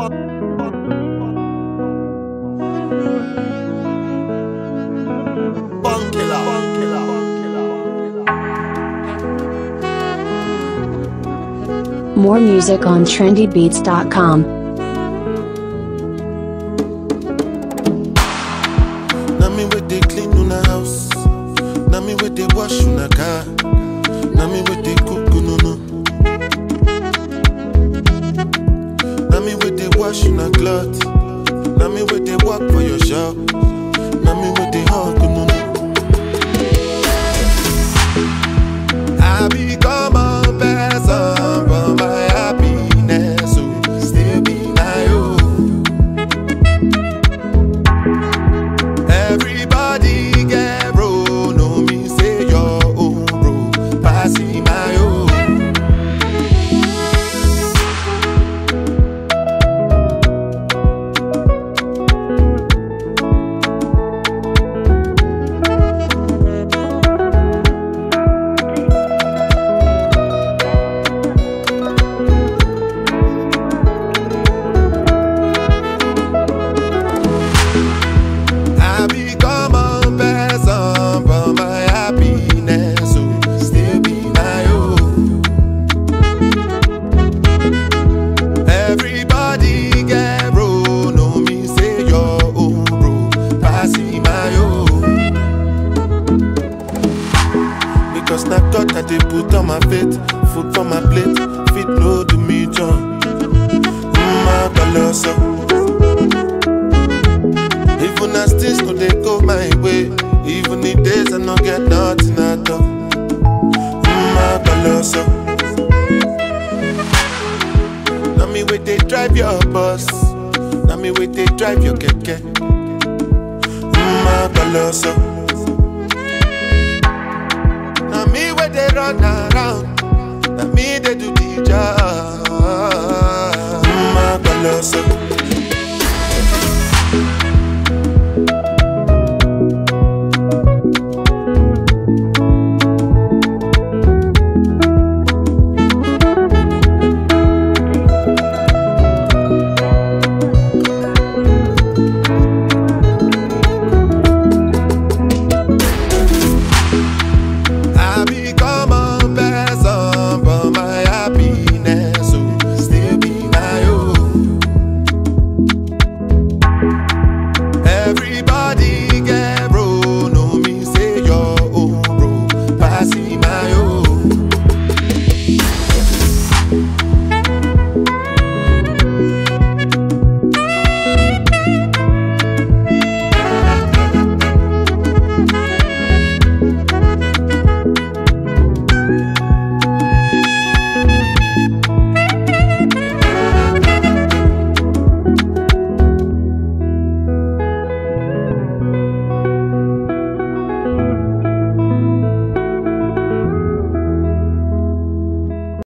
More music on trendybeats.com. Now me with they clean on the house. Now me with they wash on the car. Now me with they cook ununu. Now me with they wash on the cloth. Now me with they work for your shop. Now me with they hug ununu. I become a person for my happiness, so still be my own. Everybody get bro, no me say your own bro, passin my own. Cause na God that they put on my faith, food for my plate, fit no do me John. My balanso. Even as things no they go my way, even the days I no get nothing at all. My balanso. Now me wait they drive your bus, now me wait they drive your keke. My balanso. Me where they run around, now me they do the job.